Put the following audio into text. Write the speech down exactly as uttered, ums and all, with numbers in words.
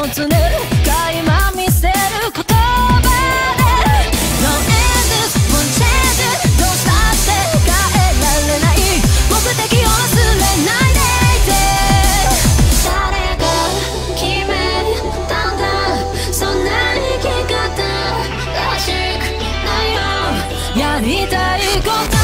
もつれる垣間見せる言葉で No end one chance どうしたって変えられない目的を忘れないでいて誰が決めたんだそんな生き方らしくないよやりたいこと